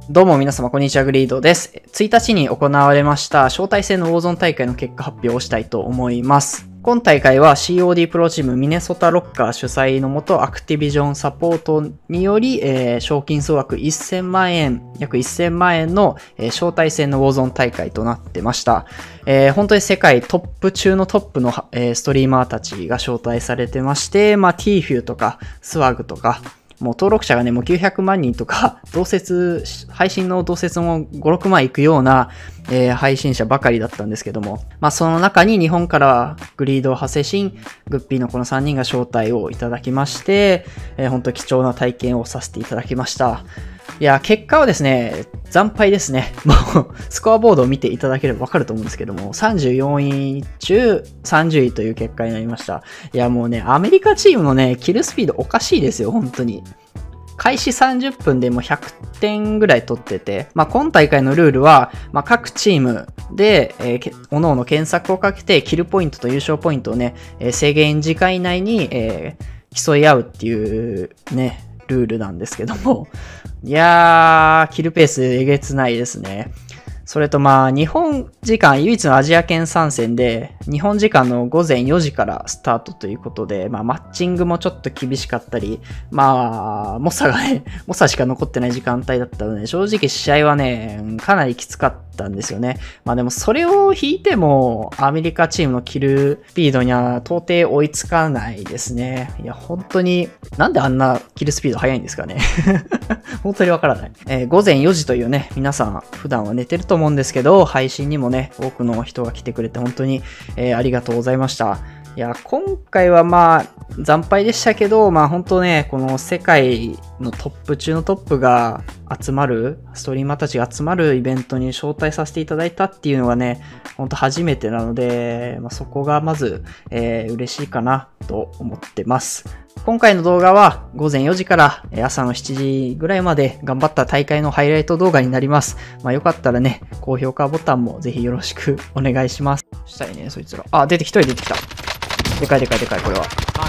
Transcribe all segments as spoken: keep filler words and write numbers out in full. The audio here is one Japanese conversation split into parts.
どうも皆様こんにちは、グリードです。ついたちに行われました招待制のウォーゾン大会の結果発表をしたいと思います。今大会は シーオーディー プロチームミネソタロッカー主催のもとアクティビジョンサポートにより、えー、賞金総額せんまんえん、約せんまんえんの、えー、招待制のウォーゾン大会となってました。えー、本当に世界トップ中のトップの、えー、ストリーマーたちが招待されてまして、まあ、ティーフューとかスワグとか、もう登録者がね、もうきゅうひゃくまんにんとか、同説、配信の同説もご、ろくまんいくような、えー、配信者ばかりだったんですけども、まあその中に日本からはグリード、ハセシン、グッピーのこのさんにんが招待をいただきまして、えー、本当貴重な体験をさせていただきました。いや、結果はですね、惨敗ですね。もう、スコアボードを見ていただければわかると思うんですけども、さんじゅうよんい中さんじゅういという結果になりました。いや、もうね、アメリカチームのね、キルスピードおかしいですよ、本当に。開始さんじゅっぷんでもうひゃくてんぐらい取ってて、まあ、今大会のルールは、まあ、各チームで、えー、おのおの検索をかけて、キルポイントと優勝ポイントをね、えー、制限時間以内に、えー、競い合うっていうね、ルールなんですけども。いやー、キルペースえげつないですね。それとまあ、日本時間、唯一のアジア圏参戦で、日本時間のごぜんよじからスタートということで、まあ、マッチングもちょっと厳しかったり、まあ、モサがね、モサしか残ってない時間帯だったので、正直試合はね、かなりきつかったんですよね。まあでも、それを引いても、アメリカチームのキルスピードには到底追いつかないですね。いや、本当に、なんであんなキルスピード速いんですかね。本当にわからない。えー、ごぜんよじというね、皆さん普段は寝てると思うんですけど、配信にもね、多くの人が来てくれて本当に、えー、ありがとうございました。いや、今回はまあ、惨敗でしたけど、まあ本当ね、この世界のトップ中のトップが集まる、ストリーマーたちが集まるイベントに招待させていただいたっていうのがね、本当初めてなので、まあ、そこがまず、えー、嬉しいかなと思ってます。今回の動画はごぜんよじから朝のしちじぐらいまで頑張った大会のハイライト動画になります。まあよかったらね、高評価ボタンもぜひよろしくお願いします。したいね、そいつら。あ、出てきた、出てきた。でかいでかいでかい、これは。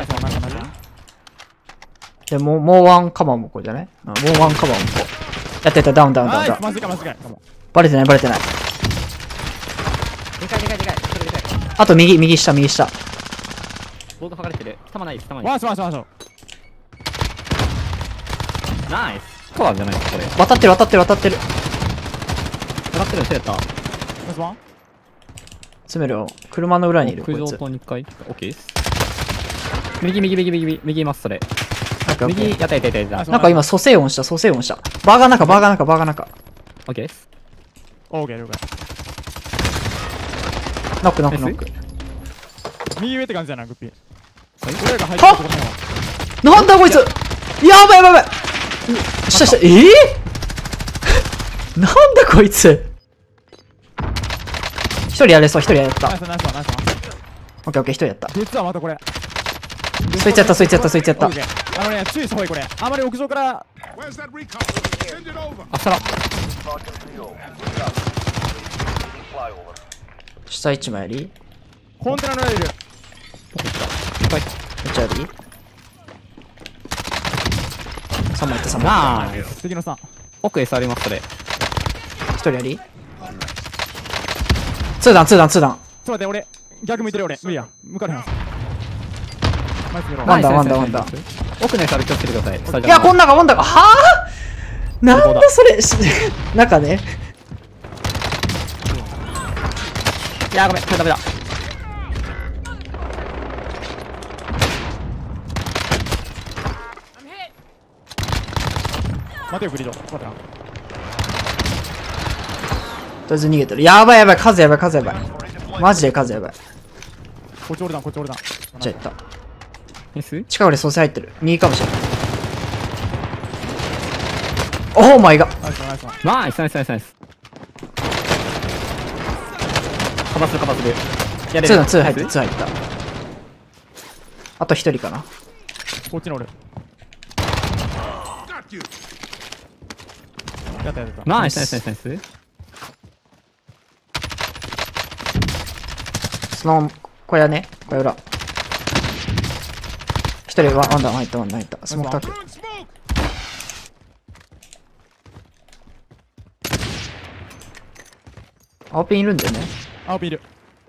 で、もう、もうワンカバーもこれじゃない？もうワンカバーもこう。やってた、ダウンダウンダウンダウン。バレてない、バレてない。 でかいでかいでかい。それでかい。 あと右、右下、右下。 ボード剥がれてる。弾ないです、弾ないワンです。 スワンスワンスワンナイス。スコアじゃないですか、これ。 渡ってる、渡ってる、渡ってる。 上がってるのせやった。 ナイスワン詰めるよ。車の裏にいる、こ空上いつ。 とにかい。オッケーです。右、右、右、右、右います、それ。右、やったやったやったやった。 なんか今、蘇生音した、蘇生音した。バーガー中、バーガー中、バーガー中。 オッケーです。 オーケー了解。 ノックノックノック。 右上って感じだな、グッピー。俺が入ってるところなんだこいつ、やばいやばいやばい。下下、えぇ、ー、なんだこいつ。一人やれそう、一人やった。 ナイスナイスワンナイスワン。 オッケーオッケー、一人やった。 実はまたこれ。 そいつやった、そいつやった、そいつやった。 あのね、注意した方がいいこれ。あまり屋上から。 あ、下だ。 下一枚やり、 コンテナの裏にいる。 めっちゃやり。さんまいった、さんまいっナイス。 次のさん。 奥 エス あります、それ。 た。一人やり。ツーダン、ツーダン、ツーダン。 ちょっと待って、俺、逆向いてる俺。無理や。向かれへん。ナイス見ろ。 ワンダーワンダーワンダー。 奥の エス ある気をつけてください。スタジいや、こん中、こん中、はぁ、なんだそれ、中ね。 いやー、ごめん、これダメだ。 待てよ、グリード。待てな。 とりあえず逃げてる。やばいやばい、数やばい、数やばい。マジで数やばい。 こっち俺だ、こっち俺だ。 じゃあいった。 ナイス。 近くで蘇生入ってる。右かもしれない。オーマイガー。 ナイスナイスワン。 ナイスナイスナイスナイス。カバするカバする。やれる。 ツーだ、ツー入ってる、ツー入った。あと一人かな。 こっちにおる。やったやった。 ナイスナイスナイスナイス。 その小屋ね、小屋裏。一人はワンダー入った、ワンダー入った。スモークタック。 青ピンいるんだよね。 青ピンいる。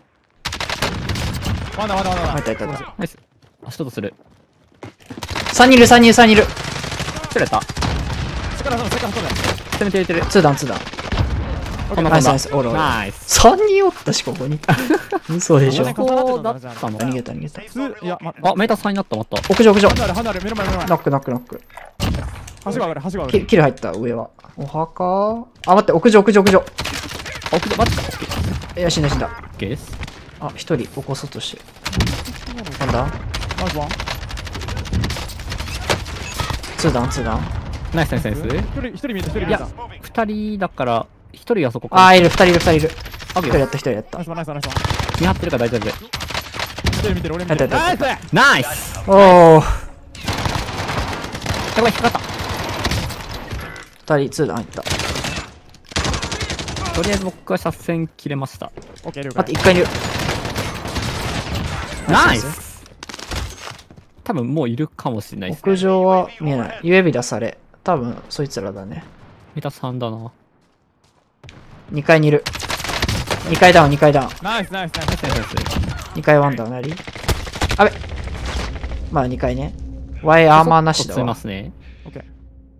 ワンダワンダワンダワンあいたいたいた。 ナイス。足音する。 さんにんいる、さんにんいる、さんにんいる。 釣れた。 セカラそうセカラそうだよ。 攻めて入れてる。 ツーダウン、ツーダウン。 こんな感じ。 ナイスナイス。おるおる。 ナイス。 さんにんおったし、ここに。嘘でしょ。 ここうだったの。 逃げた逃げた。 ツーいや、ま、 あ、メーターさんになった、また。 屋上屋上。 離れ離れ、目の前目の前。 ノックノックノック。 橋が上がる、橋が上がキる。 キル入った、上は。お墓あ、待って、屋上屋上屋上。 奥で、マジか。オッケー。 いや、死んだ死んだ。 オッケーです。 あ、一人起こそうとしてる。なんだナイスワン。 ツーダウン、ツーダウン。 ナイスナイスナイス。 一人、一人見えた、一人見えた。 二人だから、一人がそこかあー、 ら。 いる、二人いる、二人いる。 オッケー。 一人やった、一人やったナイ。スワン、ナイスワン、ナイスワン。 見張ってるから大丈夫。 見てる見てる、俺見てる。 やったやナイっスナイス。 おー。 やばい、引っかかっ二人、ツーダウンいった。 た。とりあえず僕は車線切れました。 オッケー、了解待って、。一回いる。 ナイス。多分もういるかもしれないです。 屋上は見えない。指出され。多分、そいつらだね。 メーターさんだな。 二階にいる。二階ダウン、二階ダウン。 ナイスナイスナイス。 ナイスナイスナイス。 二階ワンダウンなり。あべ。まあ二階ね。ワイアーマーなしだついまわ。 すね。 オッケー。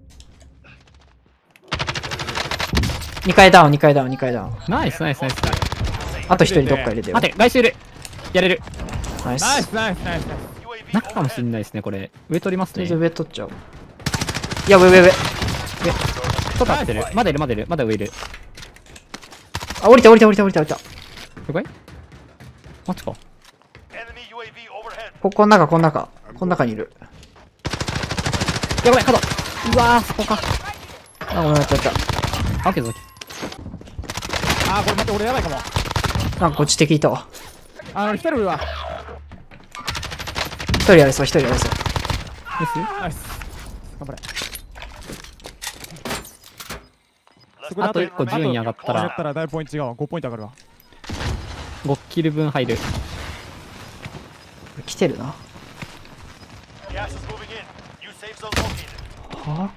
二階ダウン、二階ダウン、二階ダウン。 ナイスナイスナイス。 あと一人どっか入れてよ。 待って、来週いる。やれる。 ナイス。 ナイスナイスナイスナイス。 中かもしれないですね、これ。上取りますね。 全然上取っちゃう。いや、上上上。 外立ってる。まだいる、まだいる。まだ上いる。 あ、降りた降りた降りた降りた降りた。 了解マジか。 ここの中、この中。この中にいる。 やばい、角。うわー、そこか。 あ、ごめんなさい。 あ、けど。 あー、これ待って、俺やばいかも。 なんかこっち敵いたわ。 あの、一人は。 一人やれそう、一人やれそう。 ナイス。頑張れ。 あといっこ順位上がったら上がったらだいぶポイント違うわ。ごポイント上がるわ。 ごキル分入る。 来てるな。は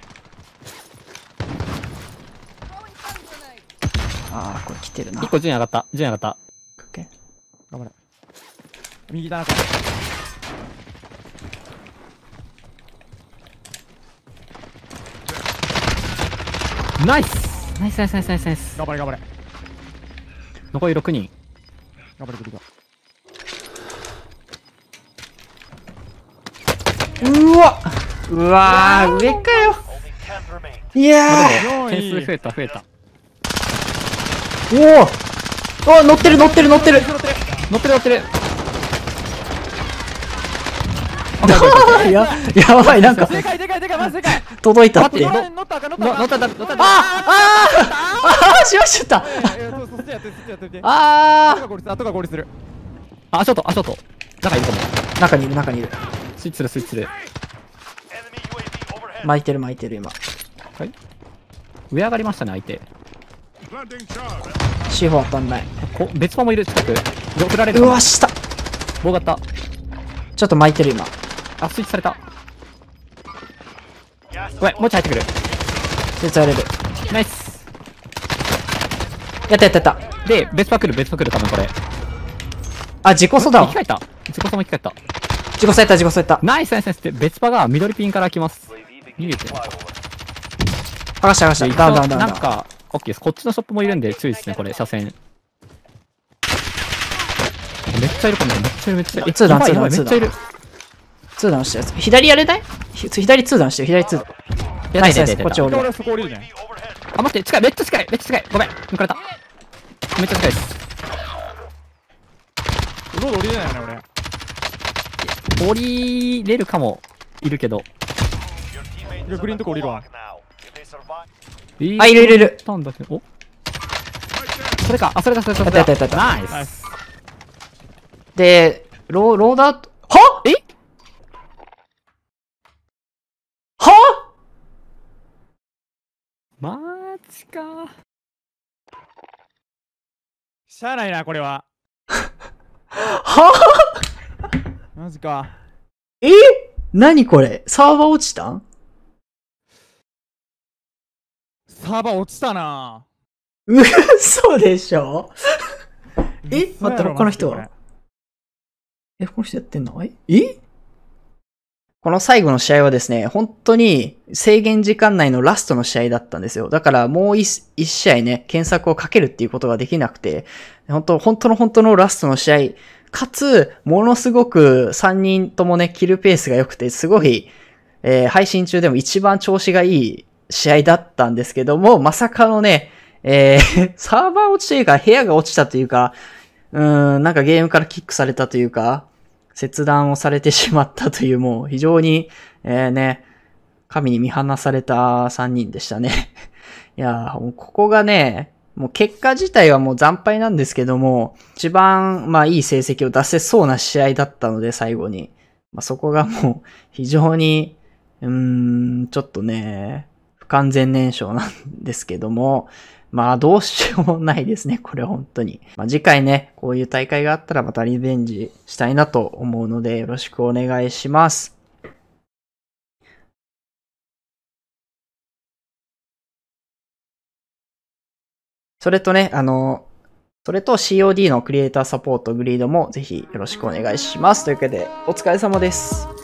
ああ、これ来てるな。 いっこ順位上がった。順位上がった。 オッケー。 頑張れ。右だな、こナイスナイスナイスナイスナイスナイス。 頑張れ、頑張れ。 残りろくにん。 頑張れ、グリうわうわー、上かよ。いやまあー。 でも、 よんい点数増えた増えた。 おおお、乗ってる乗ってる乗ってる。 乗ってる乗ってる。 や、やばい、なんか、 でかいでかいでかい、マジでかい。 届いたって。あ乗った乗ったか乗ったかの乗った乗った乗った。 ああああしまっちゃった。 いやいやそうそっちやってそっちやってて。 あ後がゴールする、後がゴールする。 あ、足音足音。中いるかも。 あ中にいる、中にいる。 スイッチするスイッチする。 巻いてる、巻いてる、今。 はい上上がりましたね、相手。 シーフォー当たんない。 こ別パもいる近く。振られるかな。 うわ、下。 棒型。 ちょっと巻いてる、今。 あ、スイッチされた。ごめん、もうちょい入ってくる。 絶対やれる。 ナイス。 やったやったやった。 で、別パ来る、別パ来る、多分これ。 あ、自己素だわ生き。返った。自己さも生き返った。 自己素やった、自己素やった。 ナイスナイスナイスって、別パが緑ピンから来ます。逃げて。 剥がした、剥がした。ダウンダウンダウンダウン。 なんか、オッケーです。こっちのショップもいるんで注意ですね、これ、車線。めっちゃいるかも、めっちゃいる、めっちゃいる。 ツーダウンやばいやばいツーダウンめっちゃいる。 ツーダウンしたやつ。左やれないひ左ツーダウンしてる、左ツーダウン。 やナイスナイス、 だやだやだこっち俺。 俺そこ降りるね。 あ、待って、近い、めっちゃ近い、めっちゃ近い。ごめん、抜かれた。めっちゃ近いです。 ロード降りれないよね、俺。 降りれるかも、いるけど。 いやグリーンとこ降りるわ。 えーあ、いるいるいる。 たんだけど、おそれか、あ、それだ、それだ、それだ。 やったやったやったナイナイス。 ス。 で、ロー、ローダート、はえはマジか。 しゃあないな、これは。 はマジか。 え何これサーバー落ちたんサーバー落ちたな。 嘘でしょえ待って、他の人これはえ、この人やってんのええこの最後の試合はですね、本当に制限時間内のラストの試合だったんですよ。だからもう一一試合ね、検索をかけるっていうことができなくて、本当、本当の本当のラストの試合、かつ、ものすごくさんにんともね、キルペースが良くて、すごい、えー配信中でも一番調子がいい試合だったんですけども、まさかのね、えーサーバー落ちというか、部屋が落ちたというか、うーん、なんかゲームからキックされたというか、切断をされてしまったという、もう非常に、えー、ね、神に見放されたさんにんでしたね。いやー、もうここがね、もう結果自体はもう惨敗なんですけども、一番、まあいい成績を出せそうな試合だったので、最後に。まあそこがもう非常に、うーん、ちょっとね、不完全燃焼なんですけども、まあどうしようもないですね、これ本当に。まあ次回ね、こういう大会があったらまたリベンジしたいなと思うのでよろしくお願いします。それとね、あの、それと シーオーディー のクリエイターサポートグリードもぜひよろしくお願いします。というわけで、お疲れ様です。